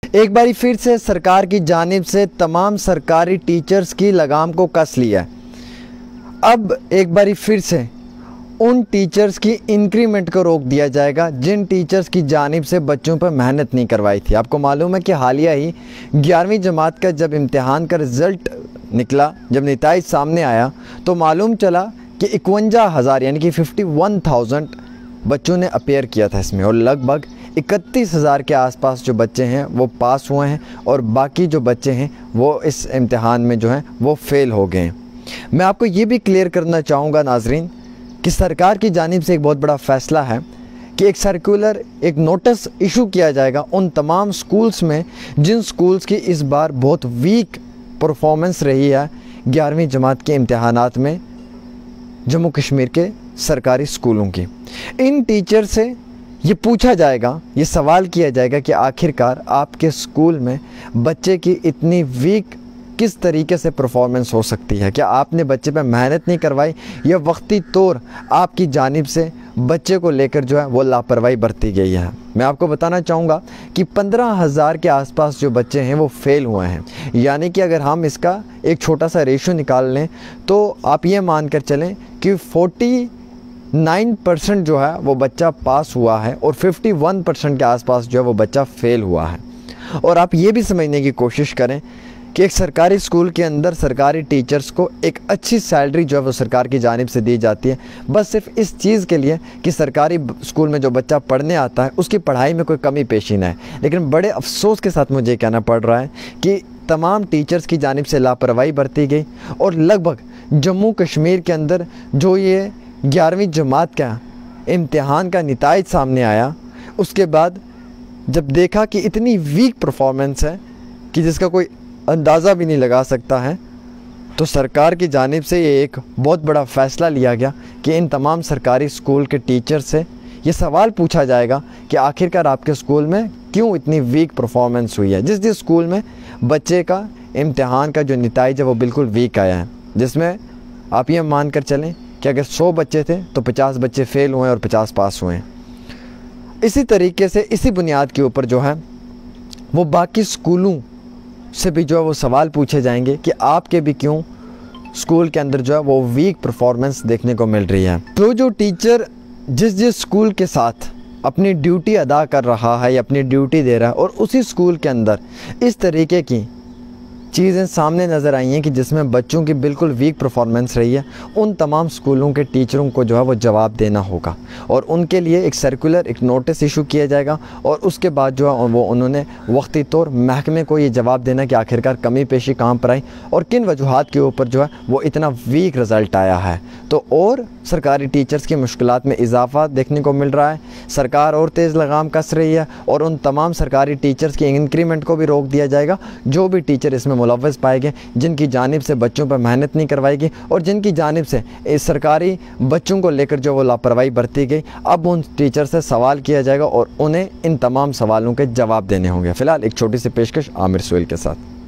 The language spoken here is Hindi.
एक बारी फिर से सरकार की जानिब से तमाम सरकारी टीचर्स की लगाम को कस लिया है। अब एक बारी फिर से उन टीचर्स की इंक्रीमेंट को रोक दिया जाएगा जिन टीचर्स की जानिब से बच्चों पर मेहनत नहीं करवाई थी। आपको मालूम है कि हालिया ही 11वीं जमात का जब इम्तिहान का रिज़ल्ट निकला, जब नतीजा सामने आया तो मालूम चला कि 51,000 यानी कि 51,000 बच्चों ने अपेयर किया था इसमें, और लगभग 31,000 के आसपास जो बच्चे हैं वो पास हुए हैं और बाकी जो बच्चे हैं वो इस इम्तिहान में जो हैं वो फ़ेल हो गए हैं। मैं आपको ये भी क्लियर करना चाहूँगा नाजरीन कि सरकार की जानिब से एक बहुत बड़ा फ़ैसला है कि एक सर्कुलर, एक नोटिस इशू किया जाएगा उन तमाम स्कूल्स में जिन स्कूल्स की इस बार बहुत वीक परफॉर्मेंस रही है 11वीं जमात के इम्तिहानात में जम्मू कश्मीर के सरकारी स्कूलों की। इन टीचर से ये पूछा जाएगा, ये सवाल किया जाएगा कि आखिरकार आपके स्कूल में बच्चे की इतनी वीक किस तरीके से परफॉर्मेंस हो सकती है। क्या आपने बच्चे पर मेहनत नहीं करवाई या वक्ती तौर आपकी जानिब से बच्चे को लेकर जो है वो लापरवाही बरती गई है। मैं आपको बताना चाहूँगा कि 15,000 के आसपास जो बच्चे हैं वो फ़ेल हुए हैं, यानी कि अगर हम इसका एक छोटा सा रेशो निकाल लें तो आप ये मान कर चलें कि 49% जो है वो बच्चा पास हुआ है और 51% के आसपास जो है वो बच्चा फ़ेल हुआ है। और आप ये भी समझने की कोशिश करें कि एक सरकारी स्कूल के अंदर सरकारी टीचर्स को एक अच्छी सैलरी जो है वो सरकार की जानिब से दी जाती है, बस सिर्फ इस चीज़ के लिए कि सरकारी स्कूल में जो बच्चा पढ़ने आता है उसकी पढ़ाई में कोई कमी पेशी ना है। लेकिन बड़े अफसोस के साथ मुझे कहना पड़ रहा है कि तमाम टीचर्स की जानिब से लापरवाही बरती गई और लगभग जम्मू कश्मीर के अंदर जो ये 11वीं जमात का इम्तिहान का नतीजा सामने आया, उसके बाद जब देखा कि इतनी वीक परफॉर्मेंस है कि जिसका कोई अंदाज़ा भी नहीं लगा सकता है, तो सरकार की जानिब से ये एक बहुत बड़ा फ़ैसला लिया गया कि इन तमाम सरकारी स्कूल के टीचर से ये सवाल पूछा जाएगा कि आखिरकार आपके स्कूल में क्यों इतनी वीक परफॉर्मेंस हुई है। जिस स्कूल में बच्चे का इम्तिहान का जो नतीजा है वो बिल्कुल वीक आया है, जिसमें आप ये मान कर चलें कि अगर 100 बच्चे थे तो 50 बच्चे फ़ेल हुए और 50 पास हुए हैं। इसी तरीके से इसी बुनियाद के ऊपर जो है वो बाकी स्कूलों से भी जो है वो सवाल पूछे जाएंगे कि आपके भी क्यों स्कूल के अंदर जो है वो वीक परफॉर्मेंस देखने को मिल रही है। जो टीचर जिस स्कूल के साथ अपनी ड्यूटी अदा कर रहा है या अपनी ड्यूटी दे रहा है और उसी स्कूल के अंदर इस तरीके की चीज़ें सामने नज़र आई हैं कि जिसमें बच्चों की बिल्कुल वीक परफॉर्मेंस रही है, उन तमाम स्कूलों के टीचरों को जो है वो जवाब देना होगा और उनके लिए एक सर्कुलर, एक नोटिस इशू किया जाएगा और उसके बाद जो है वो उन्होंने वक्ती तौर महकमे को ये जवाब देना कि आखिरकार कमी पेशी कहाँ पर आई और किन वजूहात के ऊपर जो है वो इतना वीक रिज़ल्ट आया है। तो और सरकारी टीचर्स की मुश्किलात में इजाफा देखने को मिल रहा है, सरकार और तेज़ लगाम कस रही है और उन तमाम सरकारी टीचर्स की इंक्रीमेंट को भी रोक दिया जाएगा जो भी टीचर इसमें मुलव्वस पाए गए, जिनकी जानिब से बच्चों पर मेहनत नहीं करवाएगी और जिनकी जानिब से इस सरकारी बच्चों को लेकर जो वो लापरवाही बरती गई। अब उन टीचर से सवाल किया जाएगा और उन्हें इन तमाम सवालों के जवाब देने होंगे। फ़िलहाल एक छोटी सी पेशकश आमिर सुहेल के साथ।